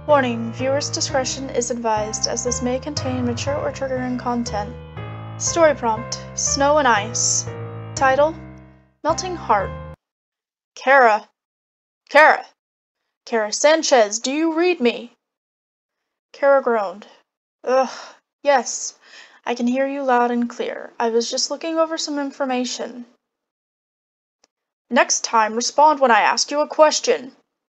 Warning: viewers' discretion is advised as this may contain mature or triggering content. Story prompt: Snow and Ice. Title: Melting Heart. Kara. Kara! Kara Sanchez, do you read me? Kara groaned. Ugh, yes. I can hear you loud and clear. I was just looking over some information. Next time, respond when I ask you a question.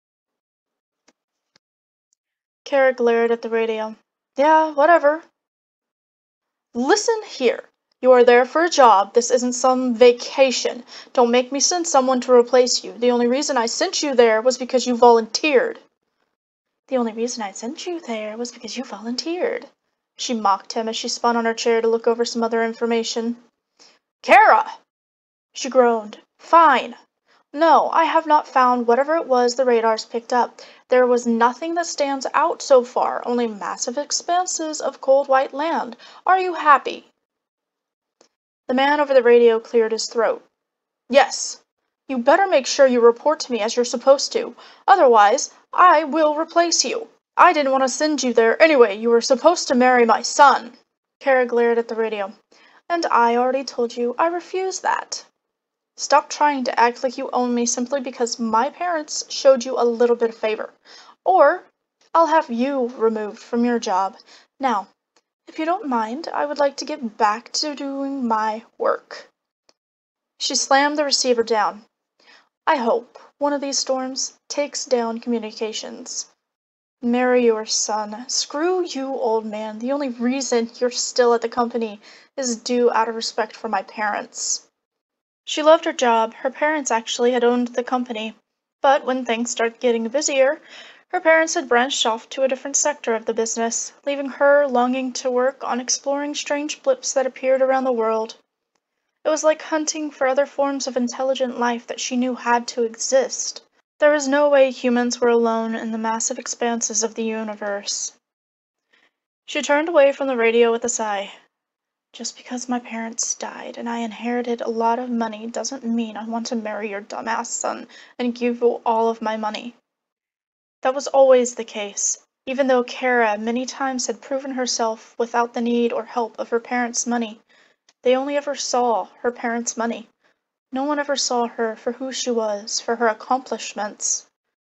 Kara glared at the radio. Yeah, whatever. Listen here. You are there for a job. This isn't some vacation. Don't make me send someone to replace you. The only reason I sent you there was because you volunteered. The only reason I sent you there was because you volunteered. She mocked him as she spun on her chair to look over some other information. Kara! She groaned. Fine. No, I have not found whatever it was the radars picked up. There was nothing that stands out so far, only massive expanses of cold white land. Are you happy? The man over the radio cleared his throat. Yes. You better make sure you report to me as you're supposed to. Otherwise, I will replace you. I didn't want to send you there anyway. You were supposed to marry my son. Kara glared at the radio. And I already told you I refuse that. Stop trying to act like you own me simply because my parents showed you a little bit of favor. Or I'll have you removed from your job. Now, if you don't mind, I would like to get back to doing my work. She slammed the receiver down. I hope one of these storms takes down communications. Marry your son. Screw you, old man. The only reason you're still at the company is due out of respect for my parents. She loved her job. Her parents actually had owned the company. But when things started getting busier, her parents had branched off to a different sector of the business, leaving her longing to work on exploring strange blips that appeared around the world. It was like hunting for other forms of intelligent life that she knew had to exist. There was no way humans were alone in the massive expanses of the universe. She turned away from the radio with a sigh. Just because my parents died and I inherited a lot of money doesn't mean I want to marry your dumbass son and give you all of my money. That was always the case, even though Kara many times had proven herself without the need or help of her parents' money. They only ever saw her parents' money. No one ever saw her for who she was, for her accomplishments.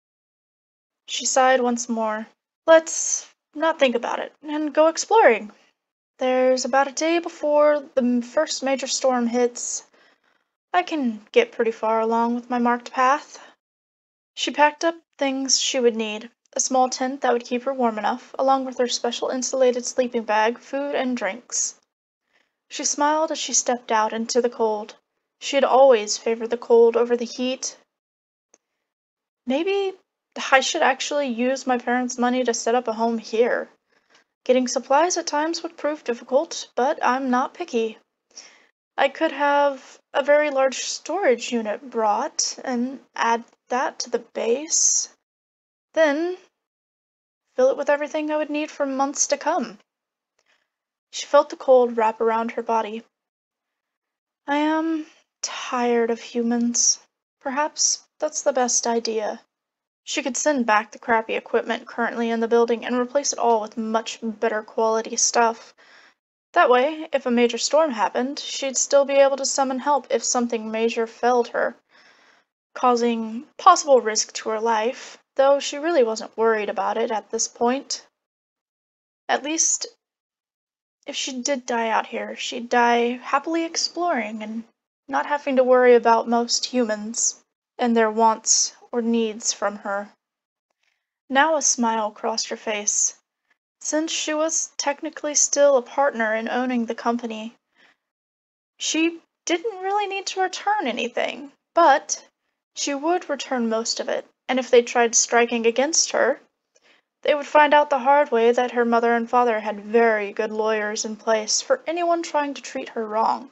She sighed once more. Let's not think about it, and go exploring. There's about a day before the first major storm hits. I can get pretty far along with my marked path. She packed up things she would need, a small tent that would keep her warm enough, along with her special insulated sleeping bag, food, and drinks. She smiled as she stepped out into the cold. She had always favored the cold over the heat. Maybe I should actually use my parents' money to set up a home here. Getting supplies at times would prove difficult, but I'm not picky. I could have a very large storage unit brought and add that to the base. Then fill it with everything I would need for months to come. She felt the cold wrap around her body. I am tired of humans. Perhaps that's the best idea. She could send back the crappy equipment currently in the building and replace it all with much better quality stuff. That way, if a major storm happened, she'd still be able to summon help if something major felled her, causing possible risk to her life, though she really wasn't worried about it at this point. At least, if she did die out here, she'd die happily exploring and not having to worry about most humans and their wants or needs from her. Now a smile crossed her face. Since she was technically still a partner in owning the company, she didn't really need to return anything, but she would return most of it, and if they tried striking against her, they would find out the hard way that her mother and father had very good lawyers in place for anyone trying to treat her wrong.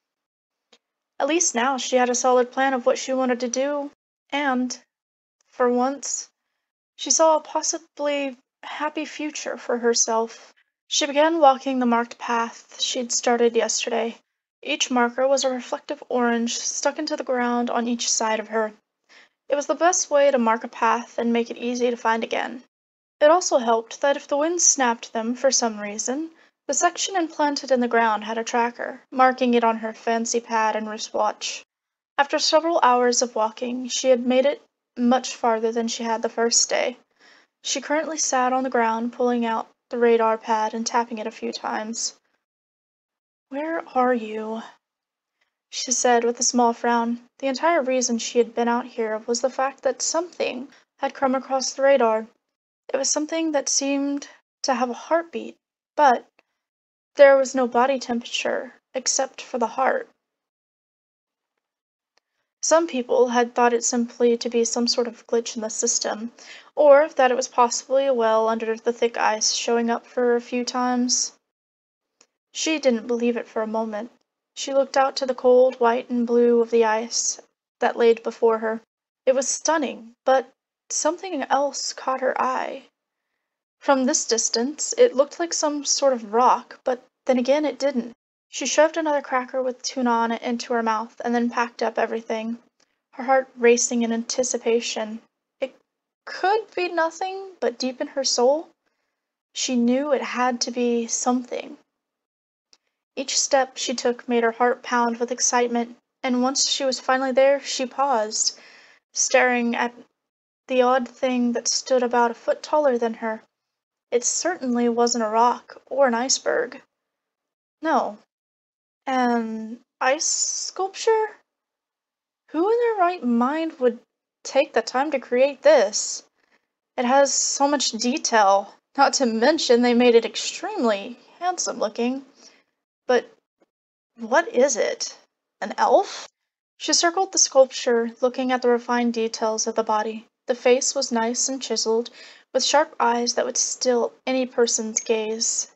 At least now she had a solid plan of what she wanted to do, and, for once, she saw a possibly happy future for herself. She began walking the marked path she'd started yesterday. Each marker was a reflective orange stuck into the ground on each side of her. It was the best way to mark a path and make it easy to find again. It also helped that if the wind snapped them for some reason, the section implanted in the ground had a tracker, marking it on her fancy pad and wristwatch. After several hours of walking, she had made it much farther than she had the first day. She currently sat on the ground, pulling out the radar pad and tapping it a few times. "Where are you?" she said with a small frown. The entire reason she had been out here was the fact that something had come across the radar. It was something that seemed to have a heartbeat, but there was no body temperature except for the heart. Some people had thought it simply to be some sort of glitch in the system, or that it was possibly a well under the thick ice showing up for a few times. She didn't believe it for a moment. She looked out to the cold white and blue of the ice that laid before her. It was stunning, but something else caught her eye. From this distance, it looked like some sort of rock, but then again it didn't. She shoved another cracker with tuna on it into her mouth and then packed up everything, her heart racing in anticipation. It could be nothing, but deep in her soul, she knew it had to be something. Each step she took made her heart pound with excitement, and once she was finally there, she paused, staring at the odd thing that stood about a foot taller than her. It certainly wasn't a rock or an iceberg. No. An ice sculpture? Who in their right mind would take the time to create this? It has so much detail, not to mention they made it extremely handsome looking. But what is it? An elf? She circled the sculpture, looking at the refined details of the body. The face was nice and chiseled, with sharp eyes that would still any person's gaze,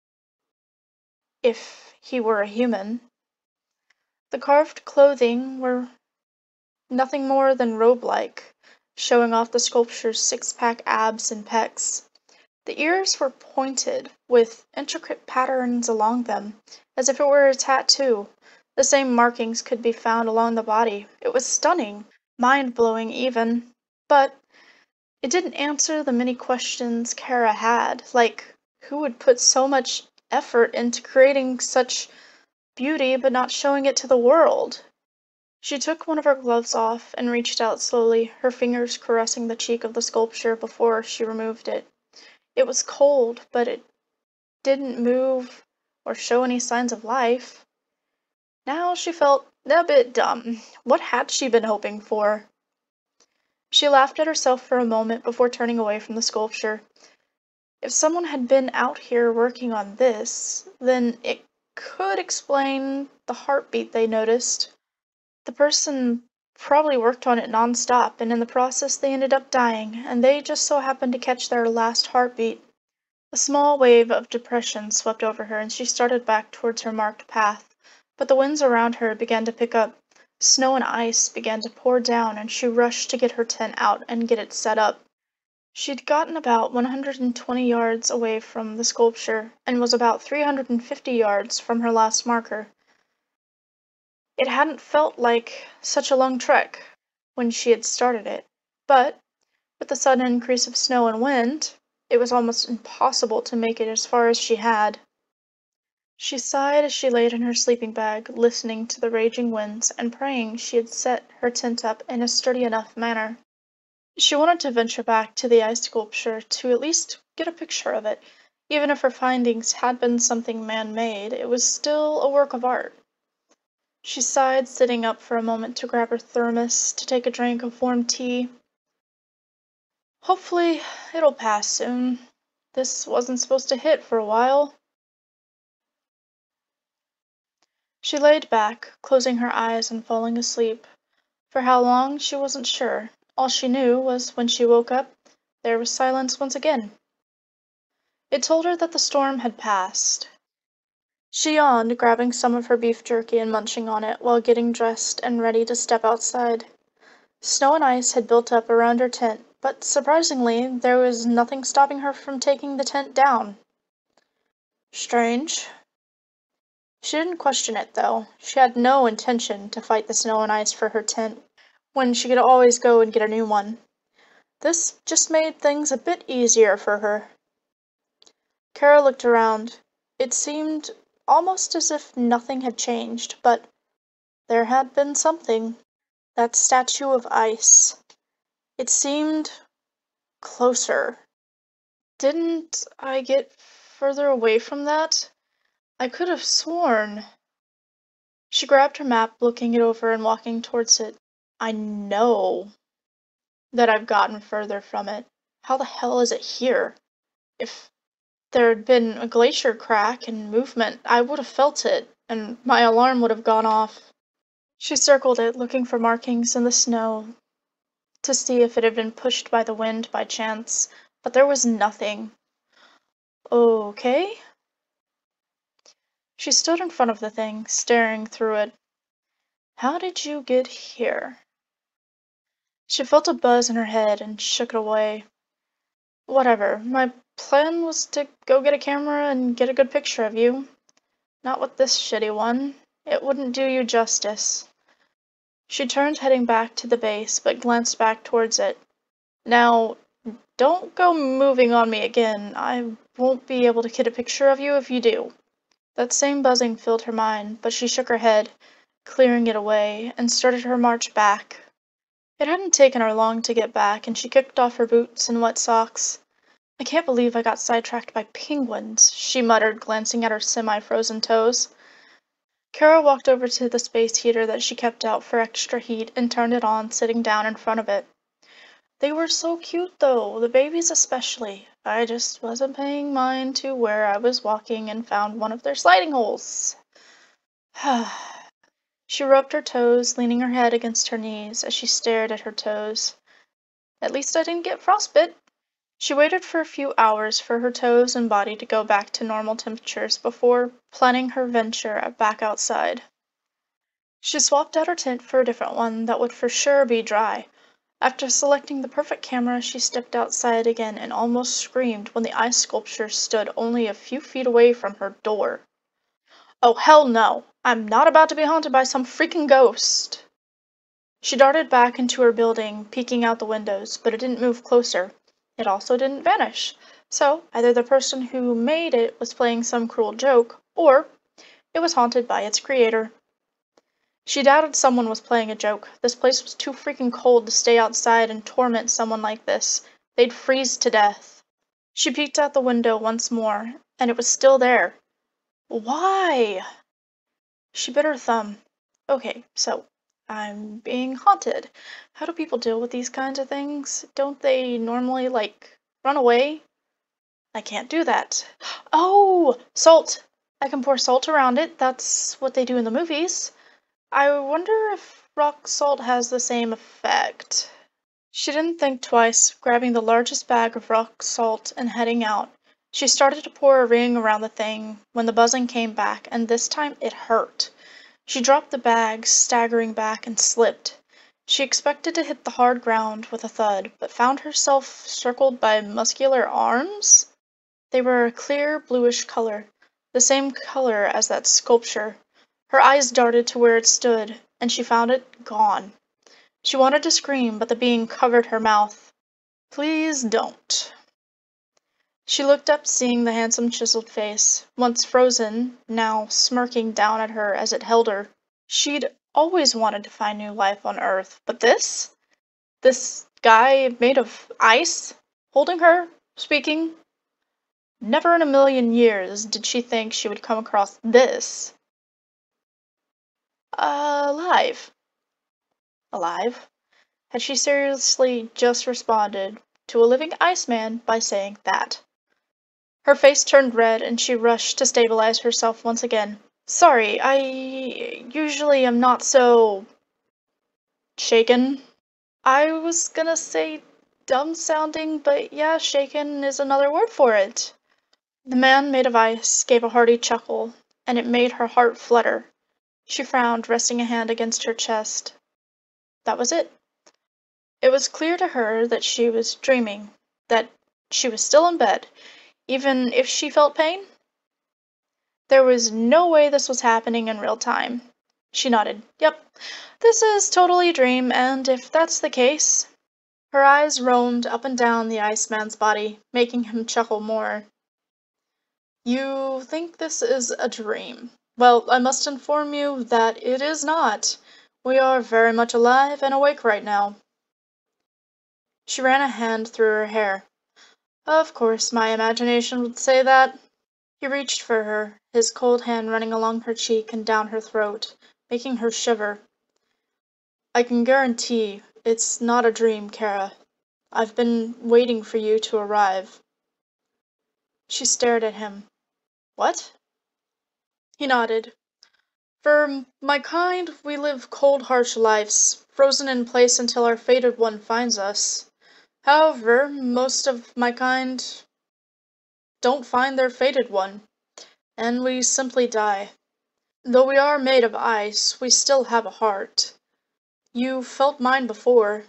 if he were a human. The carved clothing were nothing more than robe-like, showing off the sculpture's six-pack abs and pecs. The ears were pointed, with intricate patterns along them, as if it were a tattoo. The same markings could be found along the body. It was stunning, mind-blowing even, but it didn't answer the many questions Kara had, like who would put so much effort into creating such beauty but not showing it to the world? She took one of her gloves off and reached out slowly, her fingers caressing the cheek of the sculpture before she removed it. It was cold, but it didn't move or show any signs of life. Now she felt a bit dumb. What had she been hoping for? She laughed at herself for a moment before turning away from the sculpture. If someone had been out here working on this, then it could explain the heartbeat they noticed. The person probably worked on it non-stop, and in the process they ended up dying, and they just so happened to catch their last heartbeat. A small wave of depression swept over her, and she started back towards her marked path. But the winds around her began to pick up. Snow and ice began to pour down, and she rushed to get her tent out and get it set up. She'd gotten about 120 yards away from the sculpture, and was about 350 yards from her last marker. It hadn't felt like such a long trek when she had started it, but with the sudden increase of snow and wind, it was almost impossible to make it as far as she had. She sighed as she laid in her sleeping bag, listening to the raging winds and praying she had set her tent up in a sturdy enough manner. She wanted to venture back to the ice sculpture to at least get a picture of it. Even if her findings had been something man-made, it was still a work of art. She sighed, sitting up for a moment to grab her thermos to take a drink of warm tea. Hopefully, it'll pass soon. This wasn't supposed to hit for a while. She laid back, closing her eyes and falling asleep. For how long, she wasn't sure. All she knew was when she woke up, there was silence once again. It told her that the storm had passed. She yawned, grabbing some of her beef jerky and munching on it while getting dressed and ready to step outside. Snow and ice had built up around her tent, but surprisingly, there was nothing stopping her from taking the tent down. Strange. She didn't question it, though. She had no intention to fight the snow and ice for her tent, when she could always go and get a new one. This just made things a bit easier for her. Kara looked around. It seemed almost as if nothing had changed, but there had been something. That statue of ice. It seemed closer. Didn't I get further away from that? I could have sworn. She grabbed her map, looking it over and walking towards it. I know that I've gotten further from it. How the hell is it here? If there had been a glacier crack and movement, I would have felt it, and my alarm would have gone off. She circled it, looking for markings in the snow to see if it had been pushed by the wind by chance, but there was nothing. Okay. She stood in front of the thing, staring through it. How did you get here? She felt a buzz in her head and shook it away. Whatever. My plan was to go get a camera and get a good picture of you. Not with this shitty one. It wouldn't do you justice. She turned, heading back to the base, but glanced back towards it. Now, don't go moving on me again. I won't be able to get a picture of you if you do. That same buzzing filled her mind, but she shook her head, clearing it away, and started her march back. It hadn't taken her long to get back, and she kicked off her boots and wet socks. I can't believe I got sidetracked by penguins, she muttered, glancing at her semi-frozen toes. Kara walked over to the space heater that she kept out for extra heat and turned it on, sitting down in front of it. They were so cute, though, the babies especially. I just wasn't paying mind to where I was walking and found one of their sliding holes. She rubbed her toes, leaning her head against her knees as she stared at her toes. At least I didn't get frostbite. She waited for a few hours for her toes and body to go back to normal temperatures before planning her venture back outside. She swapped out her tent for a different one that would for sure be dry. After selecting the perfect camera, she stepped outside again and almost screamed when the ice sculpture stood only a few feet away from her door. Oh, hell no! I'm not about to be haunted by some freaking ghost! She darted back into her building, peeking out the windows, but it didn't move closer. It also didn't vanish. So, either the person who made it was playing some cruel joke, or it was haunted by its creator. She doubted someone was playing a joke. This place was too freaking cold to stay outside and torment someone like this. They'd freeze to death. She peeked out the window once more, and it was still there. Why? She bit her thumb. Okay, so I'm being haunted. How do people deal with these kinds of things? Don't they normally, run away? I can't do that. Oh, salt! I can pour salt around it. That's what they do in the movies. I wonder if rock salt has the same effect. She didn't think twice, grabbing the largest bag of rock salt and heading out. She started to pour a ring around the thing when the buzzing came back, and this time it hurt. She dropped the bag, staggering back, and slipped. She expected to hit the hard ground with a thud, but found herself circled by muscular arms. They were a clear bluish color, the same color as that sculpture. Her eyes darted to where it stood, and she found it gone. She wanted to scream, but the being covered her mouth. Please don't. She looked up, seeing the handsome chiseled face, once frozen, now smirking down at her as it held her. She'd always wanted to find new life on Earth, but this? This guy made of ice? Holding her? Speaking? Never in a million years did she think she would come across this. Alive. Alive? Had she seriously just responded to a living Iceman by saying that? Her face turned red, and she rushed to stabilize herself once again. Sorry, I usually am not so shaken. I was gonna say dumb-sounding, but yeah, shaken is another word for it. The man made of ice gave a hearty chuckle, and it made her heart flutter. She frowned, resting a hand against her chest. That was it. It was clear to her that she was dreaming, that she was still in bed, even if she felt pain. There was no way this was happening in real time. She nodded. Yep, this is totally a dream, and if that's the case, Her eyes roamed up and down the Iceman's body, making him chuckle more. You think this is a dream? Well, I must inform you that it is not. We are very much alive and awake right now. She ran a hand through her hair. Of course, my imagination would say that. He reached for her, his cold hand running along her cheek and down her throat, making her shiver. I can guarantee it's not a dream, Kara. I've been waiting for you to arrive. She stared at him. What? He nodded. For my kind, we live cold, harsh lives, frozen in place until our fated one finds us. However, most of my kind don't find their fated one, and we simply die. Though we are made of ice, we still have a heart. You felt mine before.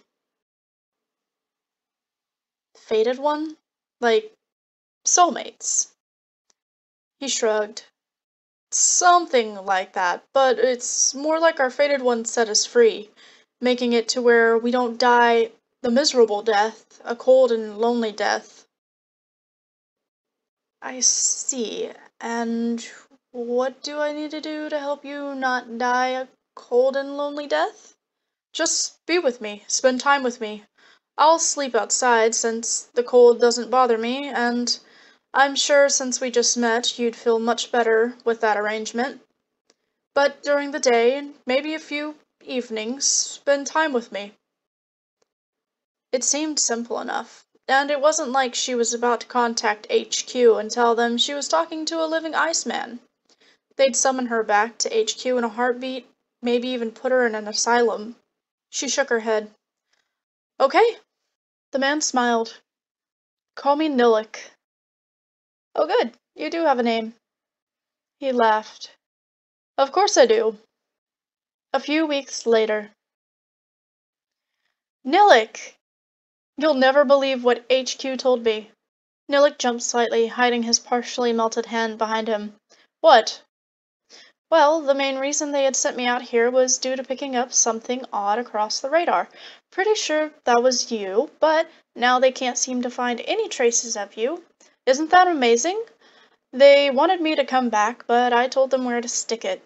Fated one? Like, soulmates. He shrugged. Something like that, but it's more like our fated one set us free, making it to where we don't die the miserable death, a cold and lonely death. I see. And what do I need to do to help you not die a cold and lonely death? Just be with me, spend time with me. I'll sleep outside since the cold doesn't bother me, and I'm sure since we just met you'd feel much better with that arrangement. But during the day, and maybe a few evenings, spend time with me. It seemed simple enough, and it wasn't like she was about to contact HQ and tell them she was talking to a living Iceman. They'd summon her back to HQ in a heartbeat, maybe even put her in an asylum. She shook her head. Okay. The man smiled. Call me Nilik. Oh good, you do have a name. He laughed. Of course I do. A few weeks later. Nilik! You'll never believe what HQ told me. Nilik jumped slightly, hiding his partially melted hand behind him. What? Well, the main reason they had sent me out here was due to picking up something odd across the radar. Pretty sure that was you, but now they can't seem to find any traces of you. Isn't that amazing? They wanted me to come back, but I told them where to stick it.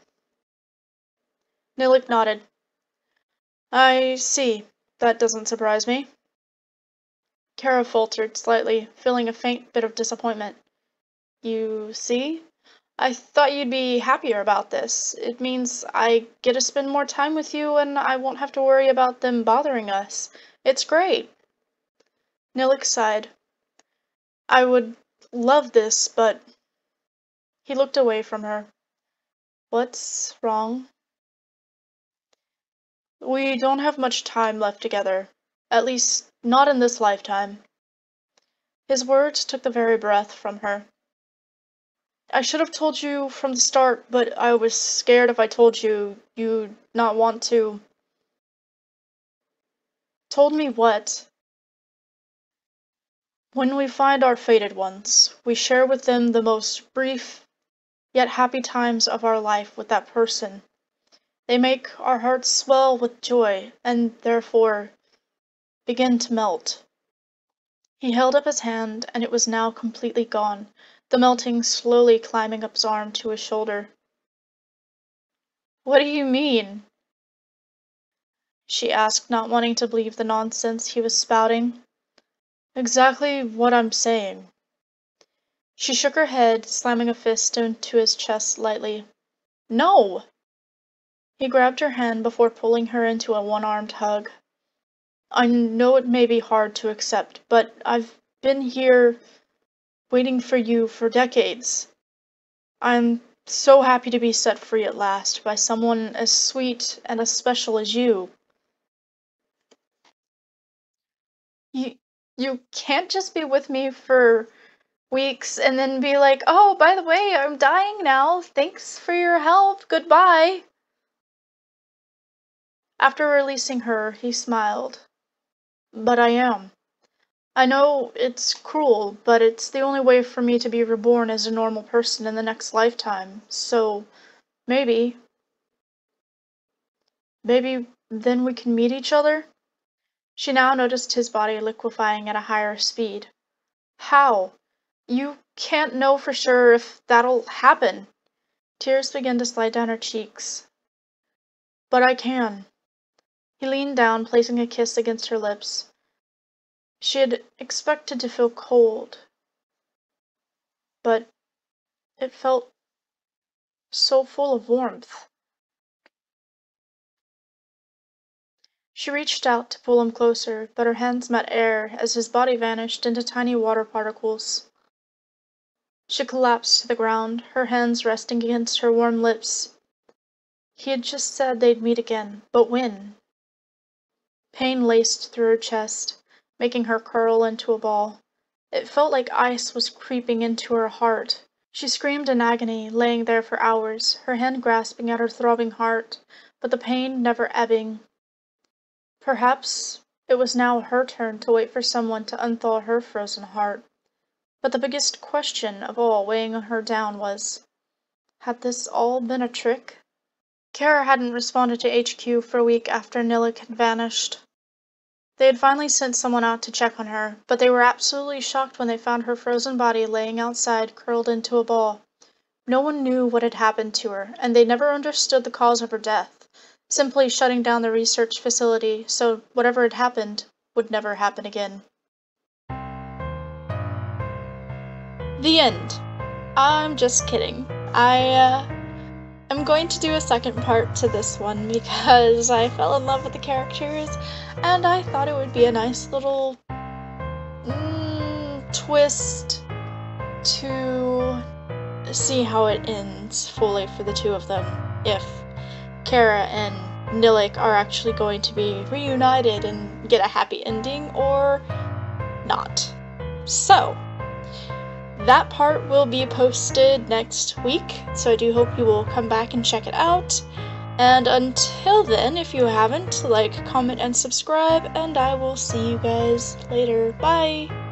Nilik nodded. I see. That doesn't surprise me. Kara faltered slightly, feeling a faint bit of disappointment. You see? I thought you'd be happier about this. It means I get to spend more time with you and I won't have to worry about them bothering us. It's great. Nilik sighed. I would love this, but... He looked away from her. What's wrong? We don't have much time left together. At least, not in this lifetime. His words took the very breath from her. I should have told you from the start, but I was scared if I told you, you'd not want to. Told me what? When we find our fated ones, we share with them the most brief, yet happy times of our life with that person. They make our hearts swell with joy, and therefore begin to melt. He held up his hand, and it was now completely gone, the melting slowly climbing up his arm to his shoulder. What do you mean? She asked, not wanting to believe the nonsense he was spouting. Exactly what I'm saying. She shook her head, slamming a fist into his chest lightly. No! He grabbed her hand before pulling her into a one-armed hug. I know it may be hard to accept, but I've been here waiting for you for decades. I'm so happy to be set free at last by someone as sweet and as special as you. You can't just be with me for weeks and then be like, oh, by the way, I'm dying now. Thanks for your help. Goodbye. After releasing her, he smiled. But I am. I know it's cruel, but it's the only way for me to be reborn as a normal person in the next lifetime. So, maybe then we can meet each other? She now noticed his body liquefying at a higher speed. How? You can't know for sure if that'll happen. Tears began to slide down her cheeks. But I can. He leaned down, placing a kiss against her lips. She had expected to feel cold, but it felt so full of warmth. She reached out to pull him closer, but her hands met air as his body vanished into tiny water particles. She collapsed to the ground, her hands resting against her warm lips. He had just said they'd meet again, but when? Pain laced through her chest, making her curl into a ball. It felt like ice was creeping into her heart. She screamed in agony, laying there for hours, her hand grasping at her throbbing heart, but the pain never ebbing. Perhaps it was now her turn to wait for someone to unthaw her frozen heart. But the biggest question of all weighing her down was, had this all been a trick? Kara hadn't responded to HQ for a week after Nilik had vanished. They had finally sent someone out to check on her, but they were absolutely shocked when they found her frozen body laying outside, curled into a ball. No one knew what had happened to her, and they never understood the cause of her death, simply shutting down the research facility, so whatever had happened would never happen again. The end. I'm just kidding. I'm going to do a second part to this one because I fell in love with the characters and I thought it would be a nice little twist to see how it ends fully for the two of them, if Kara and Nilik are actually going to be reunited and get a happy ending or not. So, that part will be posted next week, so I do hope you will come back and check it out. And until then, if you haven't, like, comment, and subscribe, and I will see you guys later. Bye!